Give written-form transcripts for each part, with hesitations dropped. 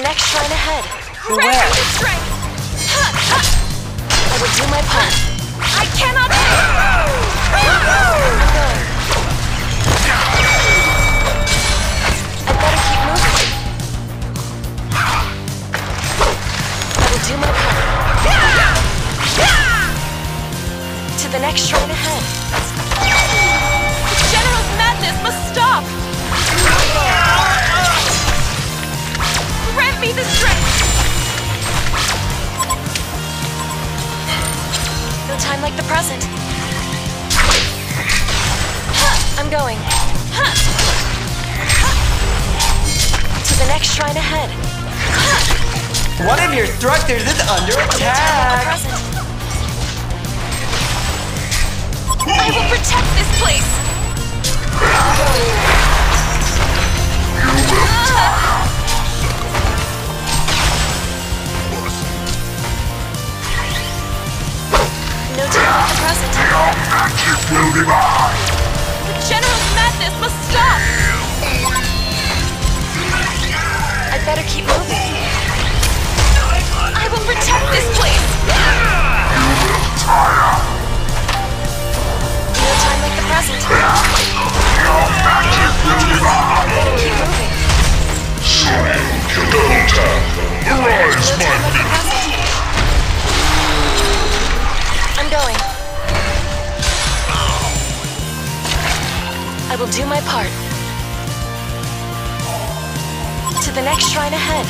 the next shrine ahead. Beware. The strength. I will do my part. I cannot. I'm going. I better keep moving. I will do my part. To the next shrine ahead. The General's madness must stop! Grant me the strength! No time like the present. I'm going. To the next shrine ahead. One of your structures is under attack! I will protect this place! No time like the present. The General's madness must stop! I better keep moving. I will protect this place! No time like the present. Better keep moving. No time like the present. I'm going. I will do my part. To the next shrine ahead.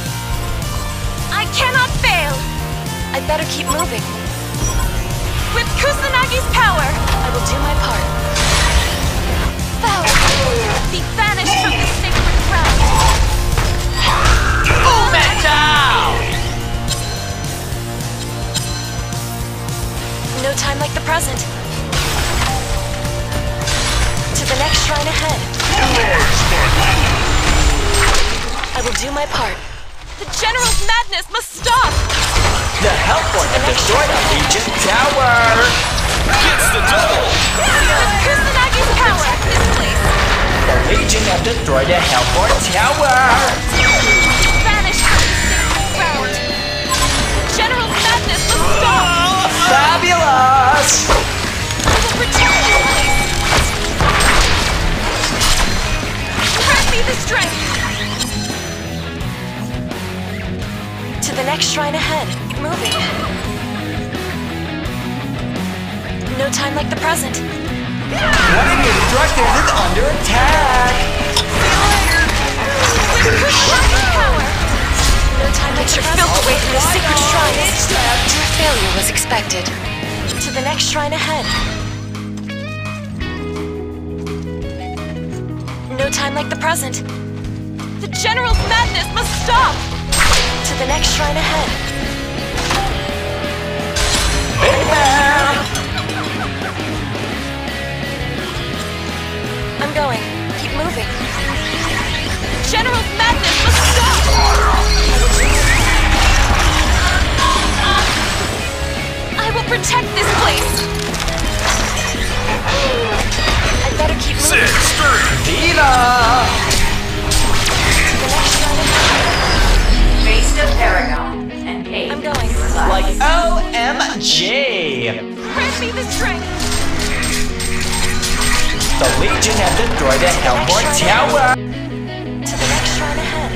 I cannot fail! I better keep moving. With Kusanagi's power, I will do my part. Foul! Be banished from this sacred ground! Metal! No time like the present. To the next shrine ahead. I will do my part. The General's madness must stop! The Hellborn have destroyed a Legion tower! Gets the double! With Kusanagi's power, this place! The Legion have destroyed a Hellborn tower! Banished from this sacred ground! The General's madness must stop! Fabulous! I will protect this place! Grant me the strength! To the next shrine ahead. Keep moving. No time like the present. One of your structures is under attack! With Kusanagi's power! No time like the present. Filth away from the sacred shrines. Failure was expected. To the next shrine ahead. No time like the present. The General's madness must stop! To the next shrine ahead. Big Man! I'm going. Keep moving. The General's madness must stop! I will protect this place! I better keep moving. 6-3! Diva! To the next shrine ahead. Face the Paragon and pay. I'm going. Like OMG! Grant me the strength! The Legion have destroyed a Hellborn tower! To the next shrine ahead.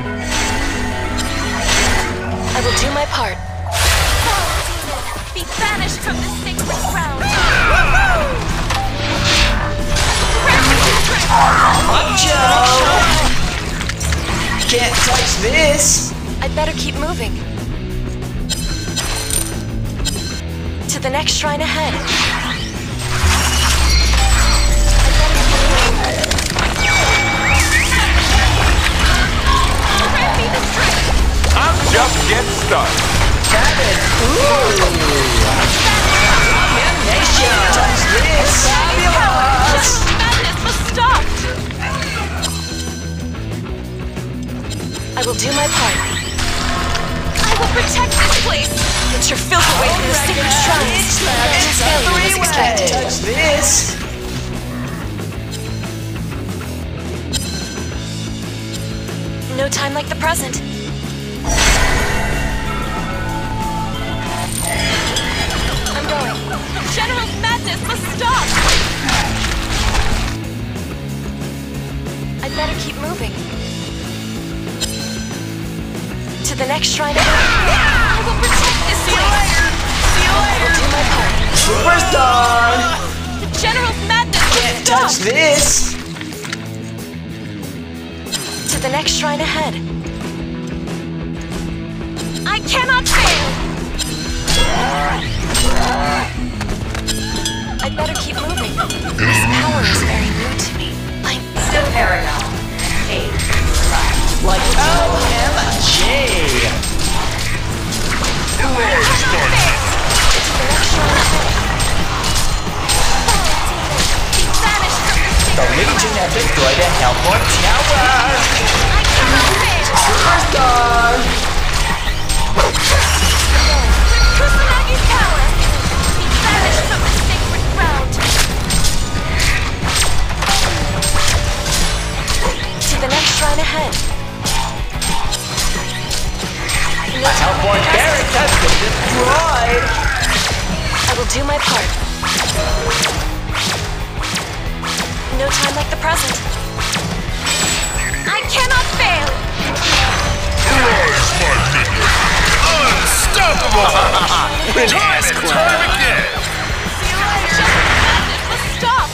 I will do my part. Be banished from this sacred ground! Grant me the strength! Macho! Can't touch this! I better keep moving. To the next shrine ahead. Grant me the strength! I'm just getting started. Cabin! Ooh! Nation! Touch this! Fabulous! Madness must stop! I will do my part. I will protect this place! Get your filth away from the sacred shrines! Failure was expected. Touch this! No time like the present. madness must stop! I better keep moving. To the next shrine of... I will protect this place! See you I will do my part. Superstar! The General's madness Can't must touch stop! this! To the next shrine ahead. I cannot fail! I'd better keep moving. This power is very new to me. Feast of Paragon. Page. Like OMG! To the next shrine ahead. Be banished from this The sacred Legion ground. have destroyed a Hellborn tower! I cannot fail! Superstar! With Kusanagi's power, be banished from this sacred ground. To the next shrine ahead. A Hellborn barracks has been destroyed! I will do my part. No time like the present. I cannot fail! Unstoppable! Time again! Madness must stop!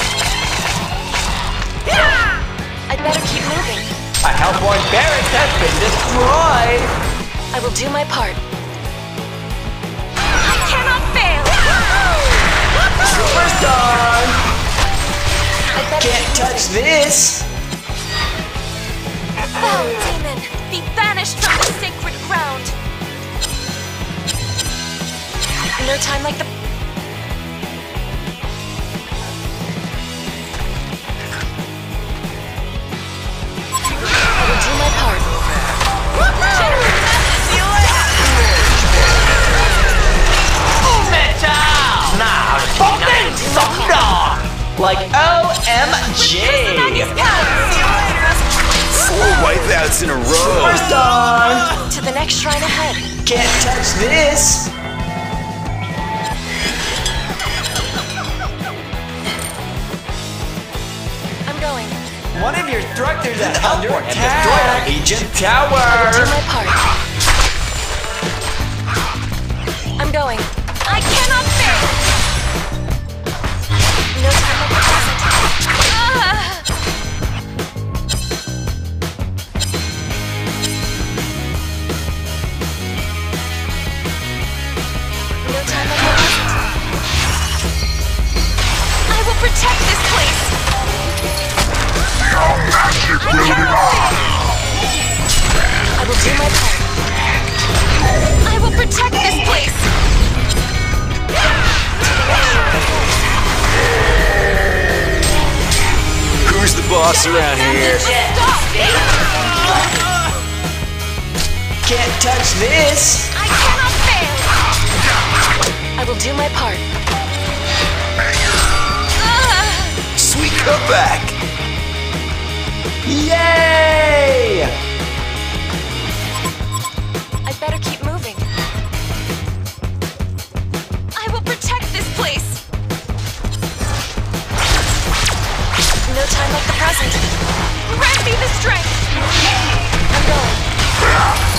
I'd better keep moving. A Hellborn barracks has been destroyed! I will do my part. I cannot fail! Superstar! I'd better Can't keep touch this! Foul demon, be banished from this sacred ground. No time like the... I will do my part. General madness, you Now, something thunder! Like OMG! Kusanagi's power. Four wipeouts in a row! Superstar! To the next shrine ahead. Can't touch this! I'm going. One of your structures is under attack! Destroy a Legion tower! Do my part. I'm going. I cannot fail! No time like the present. No time like the present. I will protect this place! I will do my part. I will protect this place! Who's the boss around here? Stop! Can't touch this! I cannot fail! I will do my part. Sweet comeback! Yay! I better keep moving. I will protect this place! No time like the present. Grant me the strength! I'm going.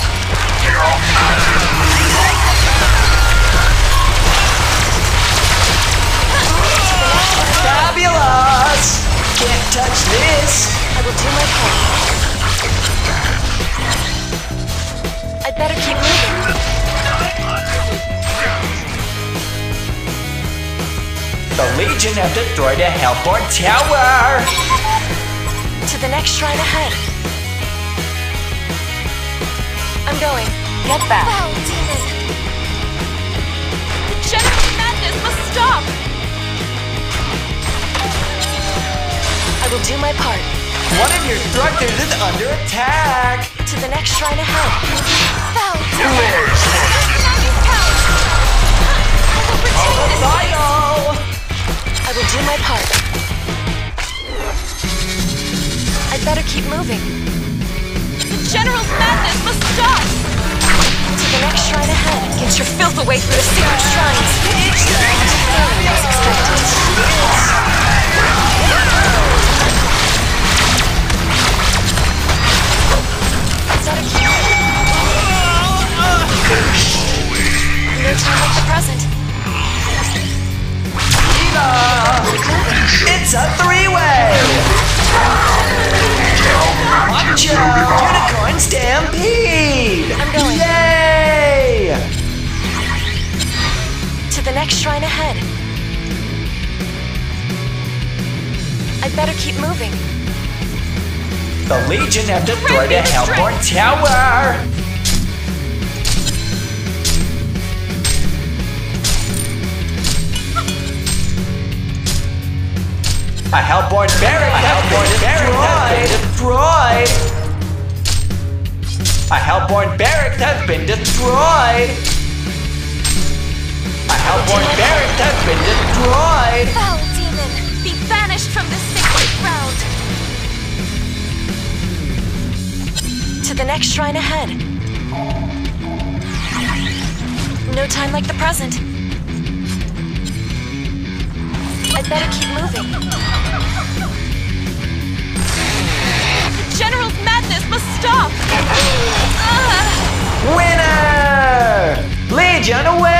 Fabulous! Can't touch this! I will do my part. I'd better keep moving. The Legion have destroyed a Hellborn tower! To the next shrine ahead. I'm going. Get back. Foul demon! The General's madness must stop! I will do my part. One of your structures is under attack! To the next shrine ahead. Foul demon! Kusanagi's power! I will protect this place! Final! I will do my part. I'd better keep moving. The General's madness must stop! To the next shrine ahead. Get your filth away from the secret shrines. Failure was expected. Is that a cue? No time like the present. It's a three-way! Watch out! Unicorn Stampede! I'm going. Yay! To the next shrine ahead. I'd better keep moving. The Legion have destroyed the Hellborn Tower! A Hellborn barrack has been destroyed! A Hellborn barrack has been destroyed! A Hellborn barrack has been destroyed! Foul demon, be banished from this sacred ground. To the next shrine ahead. No time like the present. I'd better keep moving. The General's madness must stop! Winner! Legion away!